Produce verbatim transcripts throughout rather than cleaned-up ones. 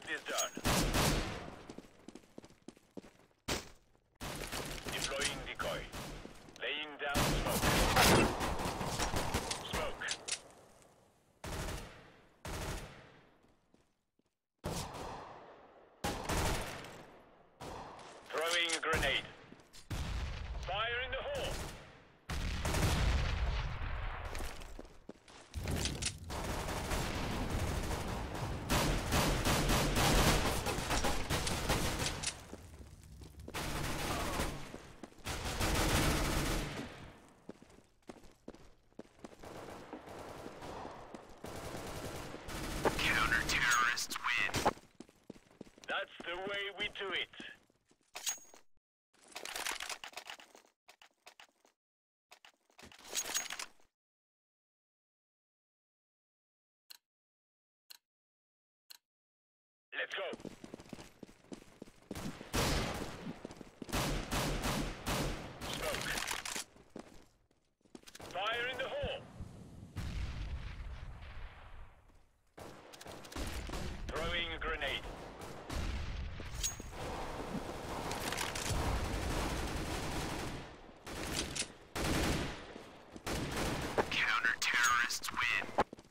get this done. Deploying decoy. Laying down smoke. Smoke. Throwing a grenade. Fire in the hole. Counter-terrorists win. That's the way we do it. Let's go. Smoke. Fire in the hole. Throwing a grenade. Counter-terrorists win.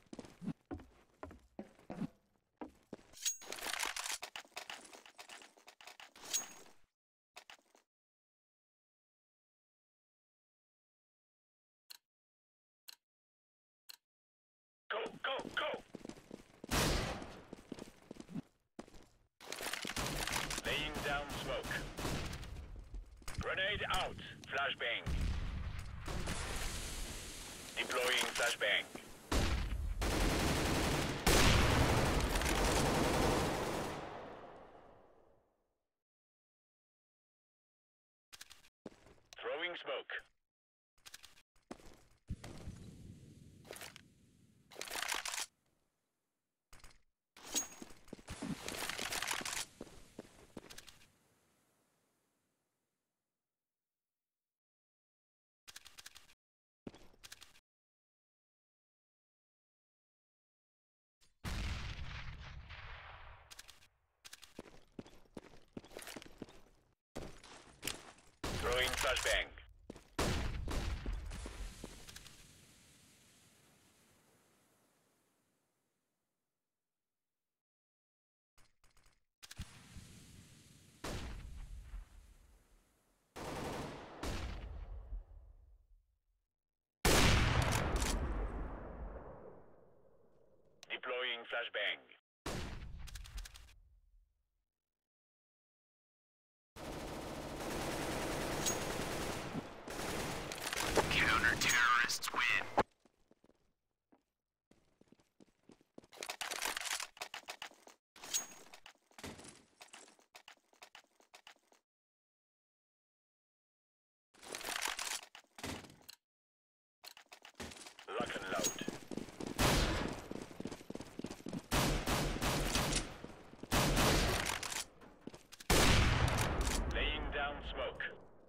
Go, go, go! Laying down smoke. Grenade out. Flashbang. Deploying flashbang. Throwing smoke. Throwing flashbang. Deploying flashbang. Counter-terrorists win. Lock and load. Laying down smoke.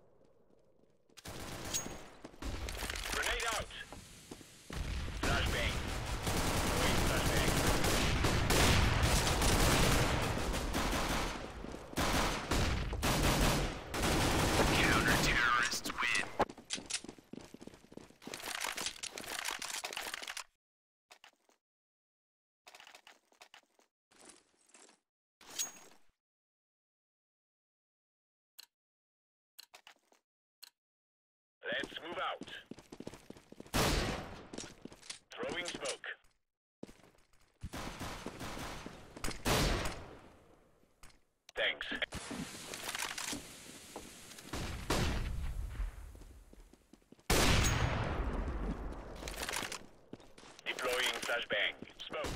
Grenade out. Flashbang. Throwing flashbang. Counter-terrorists win. Let's move out. Throwing smoke. Thanks. Deploying flashbang. Smoke.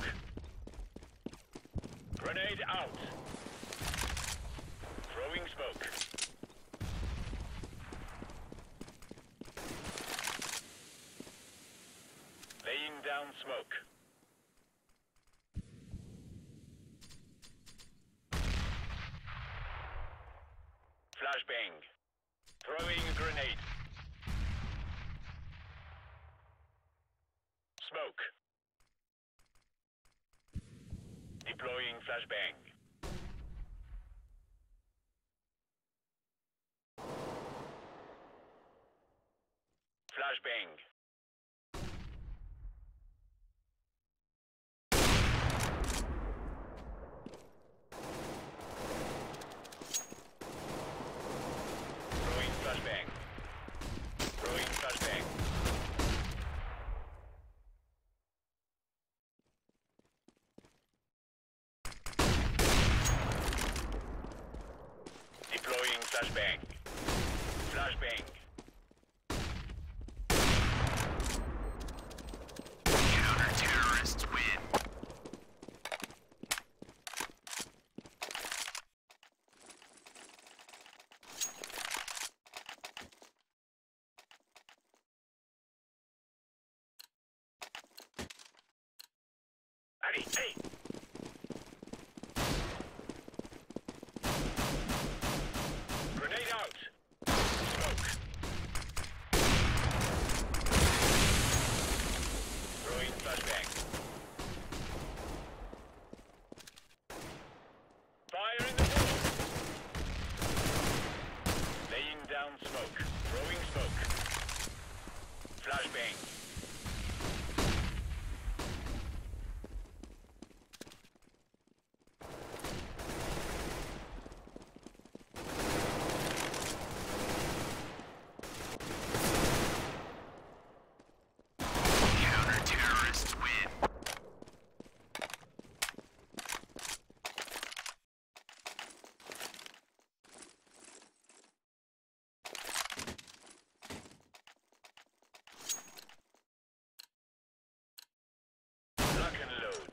Grenade out. Throwing smoke. Laying down smoke. Flashbang. Throwing a grenade. Smoke. Deploying flashbang. Flashbang. Throwing flashbang. Throwing flashbang. Deploying flashbang. Flashbang. Counter-terrorists win. Hey, hey! Grenade out! Smoke. Throwing flashbang. Fire in the hole! Laying down smoke. Throwing smoke. Flashbang. Counter-terrorists win. Lock and load.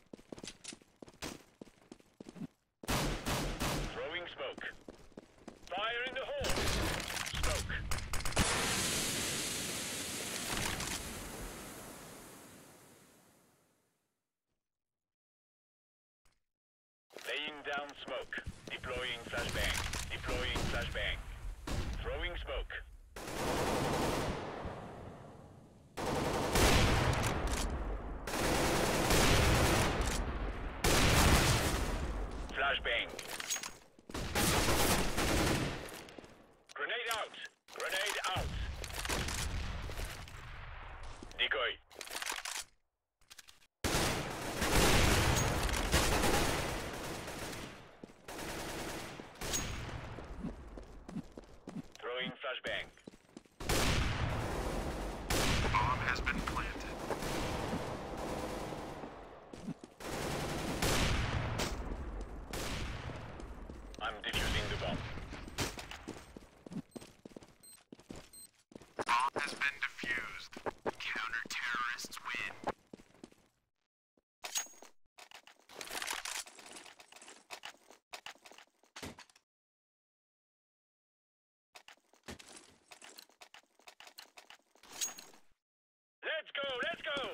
Throwing smoke. Fire in the hole! Smoke. Laying down smoke. Deploying flashbang. Deploying flashbang. Throwing smoke. Flashbang. Grenade out. Grenade out. Decoy. Throwing flashbang. Bomb has been planted. I'm defusing the bomb. Bomb has been defused. Counter-terrorists win. Let's go, let's go!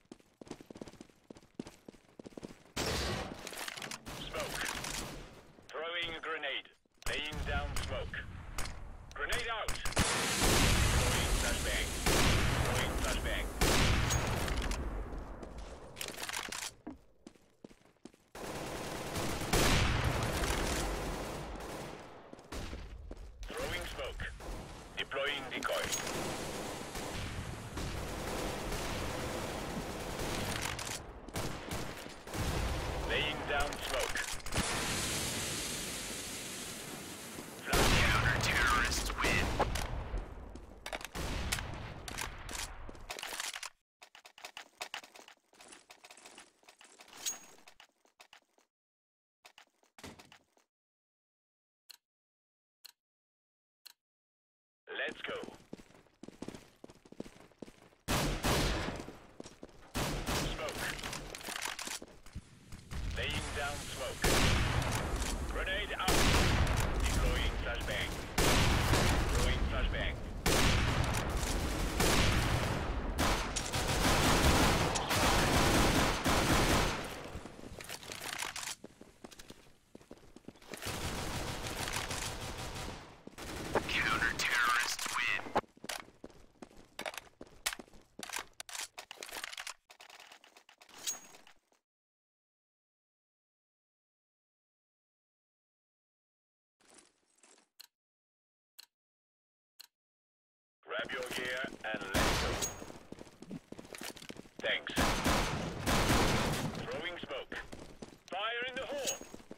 Smoke. Throwing a grenade. Laying down smoke. Grenade out! Throwing flashbang. Throwing flashbang. Throwing smoke. Deploying decoy. Laying down smoke. Counter-terrorists win. Let's go. Smoke. Laying down smoke. Grenade out. Deploying flashbang. Throwing flashbang. Counter-terrorists win. Grab your gear. Fire and let's go. Thanks. Throwing smoke. Fire in the hole.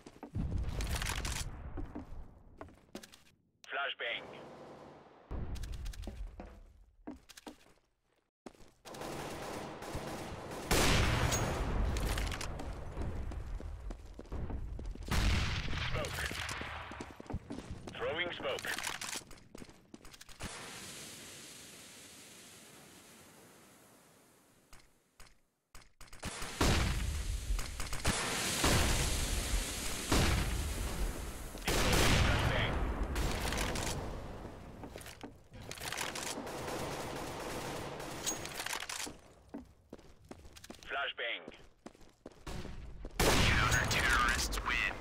Flashbang. Smoke. Throwing smoke. Flashbang. Counter-terrorists win.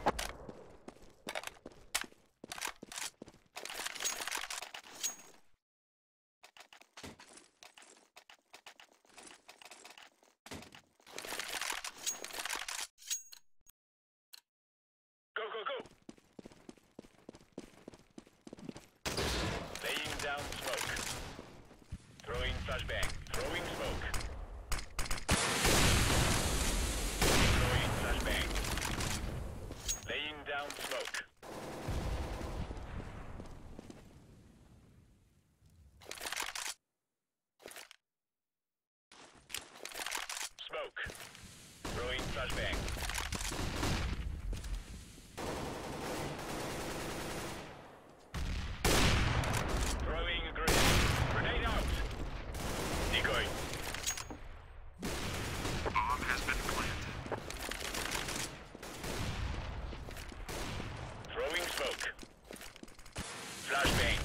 Go, go, go! Laying down smoke. Throwing flashbang. Throwing smoke. Throwing flashbang. Laying down smoke. Smoke. Throwing flashbang. Throwing a grenade. Grenade out. Decoy. Bomb has been planted. Throwing smoke. Flashbang.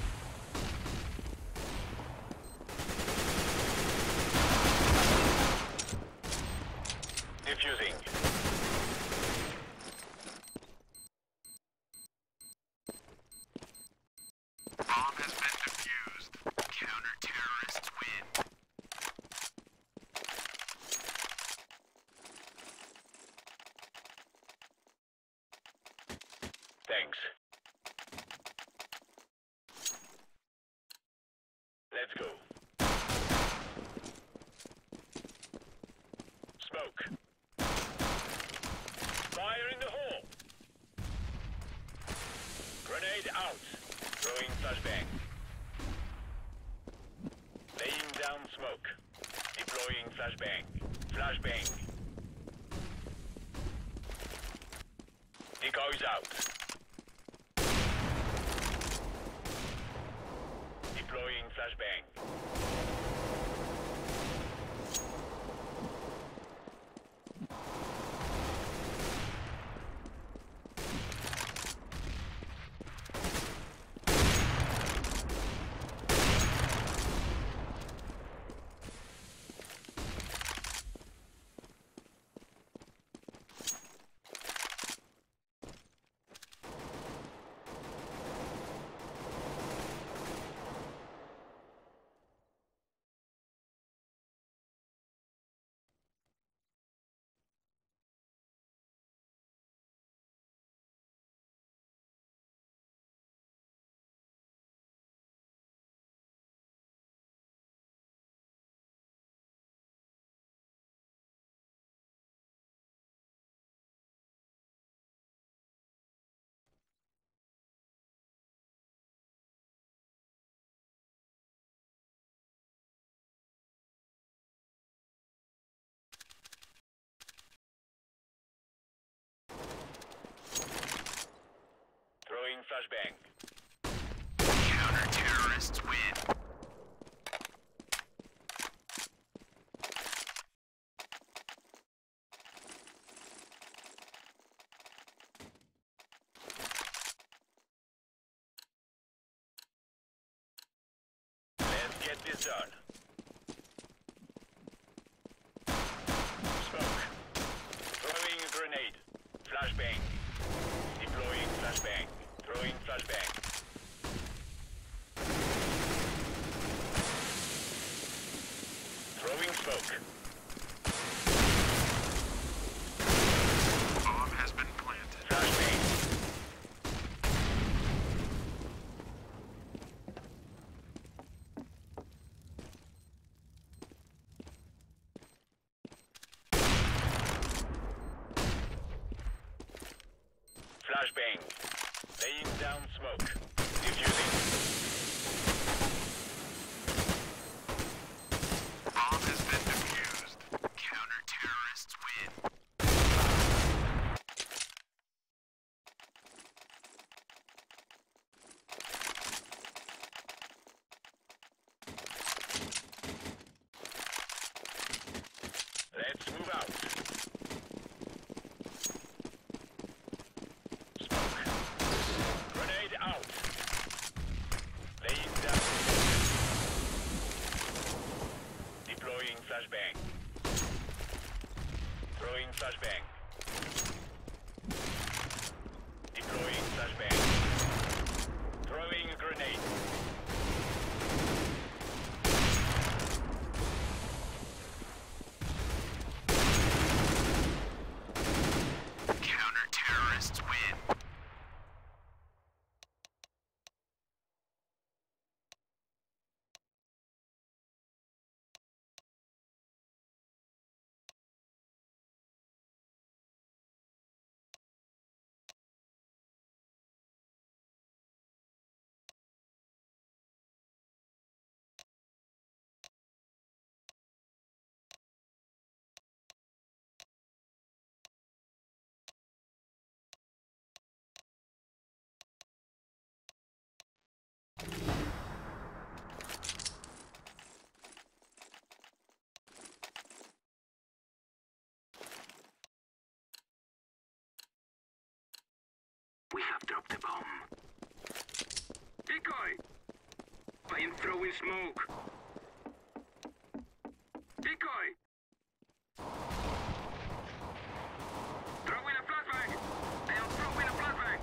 Diffusing. Bomb has been defused. Counter-terrorists win. Thanks. Let's go. Smoke. Fire in the hole. Grenade out. Throwing flashbang. Laying down smoke. Deploying flashbang. Flashbang. Decoys out. Deploying flashbang. Throwing flashbang. Counter-terrorists win. Let's get this done. Smoke. Throwing a grenade. Flashbang. Deploying flashbang. Throwing flashbang. Throwing smoke. Bomb has been planted. Flashbang. flashbang. Laying down smoke. Diffusing. Bomb has been defused. Counter-terrorists win. Let's move out. Smoke. Grenade out. Laying down. Deploying flashbang. Throwing flashbang. Deploying flashbang. Throwing a grenade. Counter-terrorists win. We have dropped the bomb. Decoy! I am throwing smoke. Decoy! Throwing a flashbang! I am throwing a flashbang!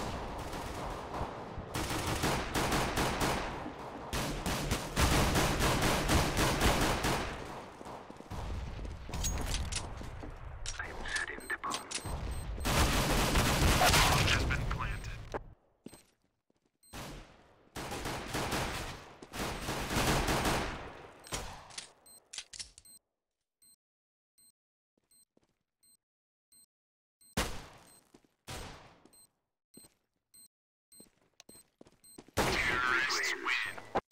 I am setting the bomb. Bomb has been planted. Terrorists win.